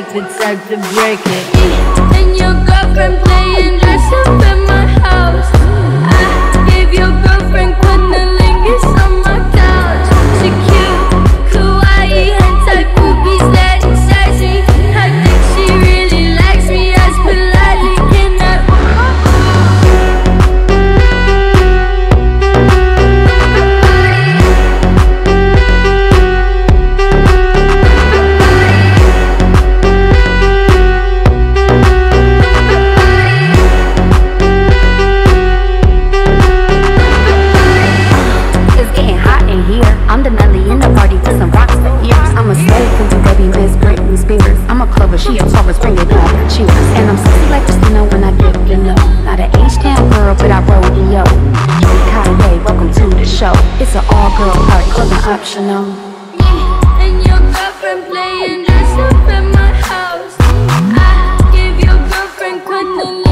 if it's time to break it. And your girlfriend playing dress up at my house. I gave your girlfriend cunnilingus on my couch. She cute, kawaii, hentai boobies that excite me. I think she really likes me as politely can I. I'm the Nelly in the party with some rocks for ears. I'm a slave to you, baby, Miss Britney Spears. I'm a Clover, she a Taurus, bring it up, cheers. And I'm sexy like Christina when I dip, you know. Not an H-town girl, but I rodeo. Kanye, welcome to the show. It's an all-girl party, clothing optional. And your girlfriend playing dress up at my house. I gave your girlfriend cunnilingus.